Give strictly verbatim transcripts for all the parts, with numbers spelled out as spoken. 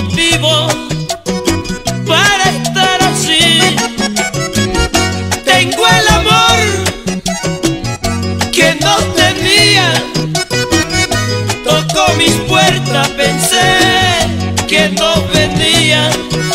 motivo para estar así. Tengo el amor que no tenía. Tocó mis puertas, pensé que no venía.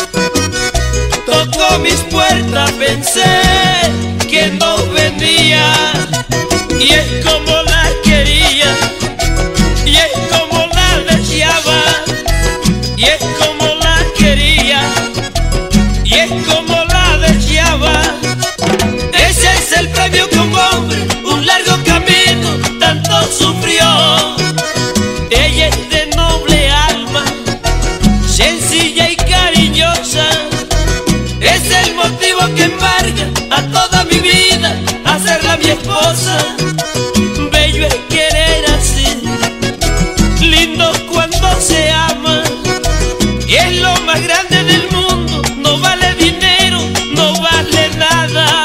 Tocó mis puertas, pensé que no venía. Y es como la quería, y es como la deseaba, y es como la quería, y es como la deseaba. Ese es el premio que un hombre, un largo camino, tanto sufrió. Ella es de noble alma, sencilla y cariñosa. Es el motivo que embarga a toda mi vida hacerla mi esposa. Bello es querer así, lindo cuando se ama, y es lo más grande del mundo. No vale dinero, no vale nada.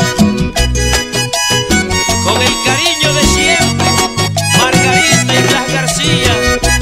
Con el cariño de siempre, Margarita y Blas García.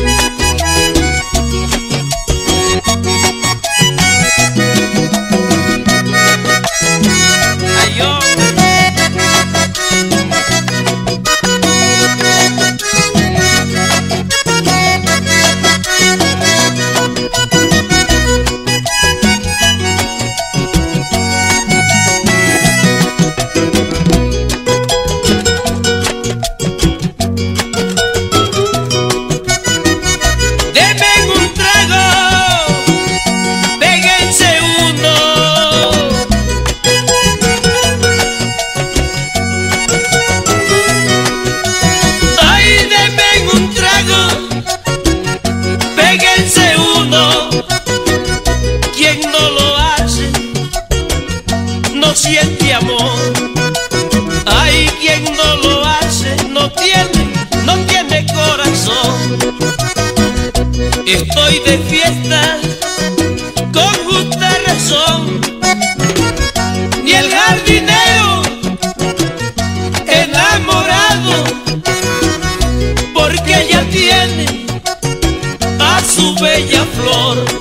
Péguense uno, quien no lo hace no siente amor. Ay, quien no lo hace no tiene, no tiene corazón. Estoy de fiesta con justa razón. Ni el jardinero enamorado, porque ella tiene a su bella flor.